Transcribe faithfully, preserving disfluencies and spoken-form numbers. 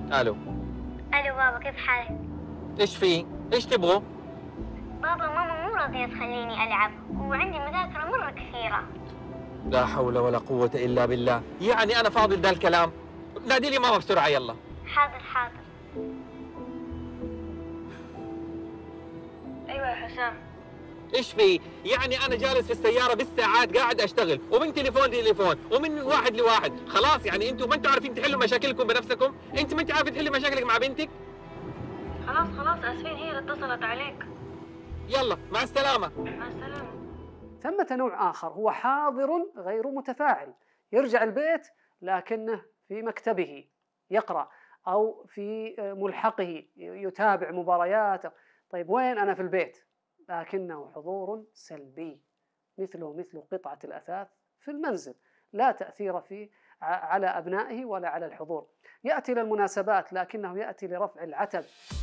الو. الو بابا، كيف حالك؟ ايش في؟ ايش تبغوا؟ بابا ماما مو راضية تخليني ألعب، وعندي مذاكرة مرة كثيرة. لا حول ولا قوة إلا بالله، يعني أنا فاضي لذا الكلام؟ نادي لي ماما بسرعة يلا. حاضر حاضر. أيوة يا حسام. ايش في؟ يعني أنا جالس في السيارة بالساعات قاعد أشتغل، ومن تليفون لتليفون، ومن واحد لواحد، خلاص يعني أنتم ما أنتم عارفين تحلوا مشاكلكم بنفسكم؟ أنت ما أنت عارف تحلي مشاكلك مع بنتك؟ خلاص خلاص، آسفين، هي اللي اتصلت عليك. يلا مع السلامة. مع السلامة. ثمة نوع آخر هو حاضر غير متفاعل، يرجع البيت لكنه في مكتبه يقرأ، أو في ملحقه يتابع مباريات. طيب وين أنا في البيت؟ لكنه حضور سلبي، مثله مثل قطعة الأثاث في المنزل، لا تأثير فيه على أبنائه ولا على الحضور. يأتي للمناسبات لكنه يأتي لرفع العتب